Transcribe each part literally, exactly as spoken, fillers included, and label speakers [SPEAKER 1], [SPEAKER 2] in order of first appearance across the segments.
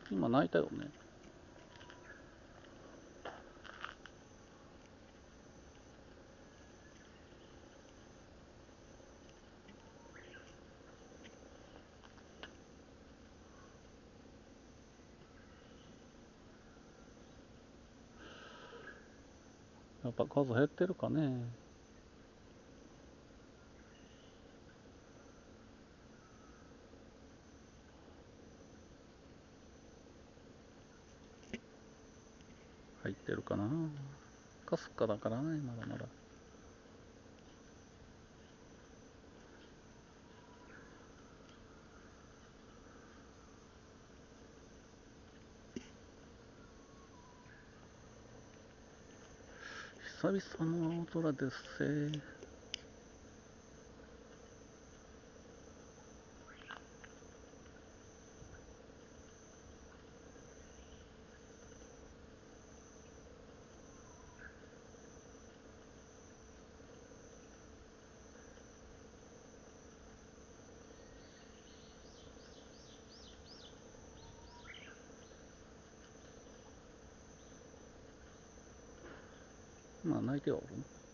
[SPEAKER 1] 今泣いたよね。やっぱ数減ってるかね。入ってるかな。かすかだからね、まだまだ。久々の青空ですせ。まあ泣いてはおる。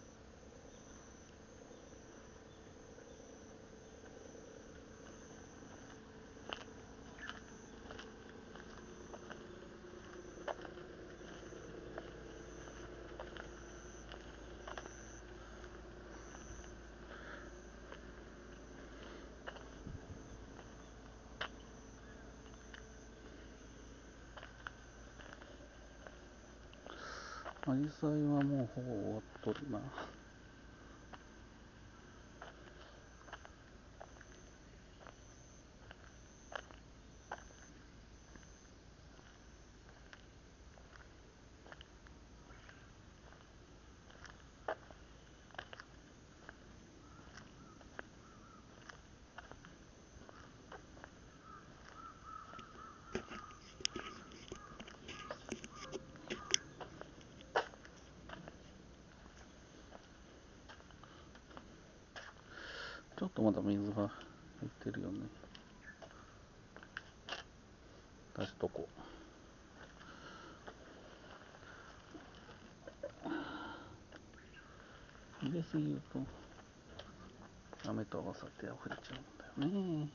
[SPEAKER 1] アジサイはもうほぼ終わっとるな。ちょっとまだ水が入ってるよね。出しとこう。入れすぎると雨と合わさって溢れちゃうんだよね。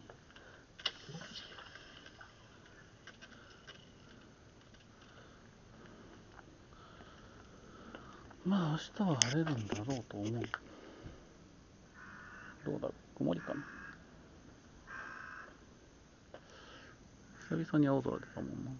[SPEAKER 1] まあ明日は晴れるんだろうと思う。どうだろう、曇りかな。久々に青空出たもんな。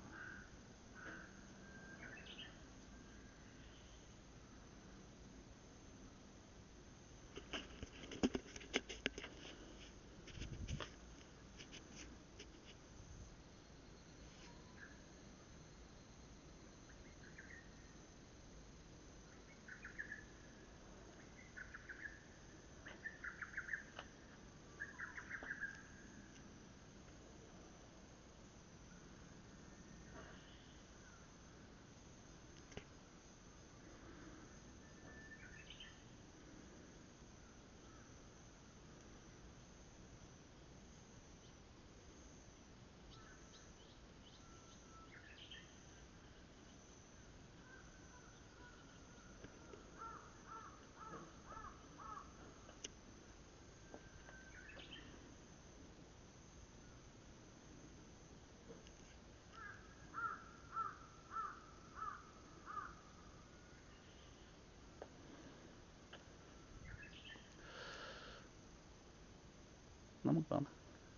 [SPEAKER 1] 飲むかな。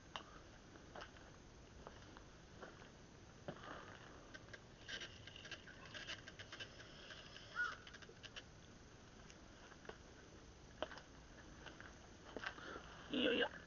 [SPEAKER 1] いやいや。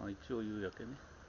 [SPEAKER 1] あ一応夕焼けね。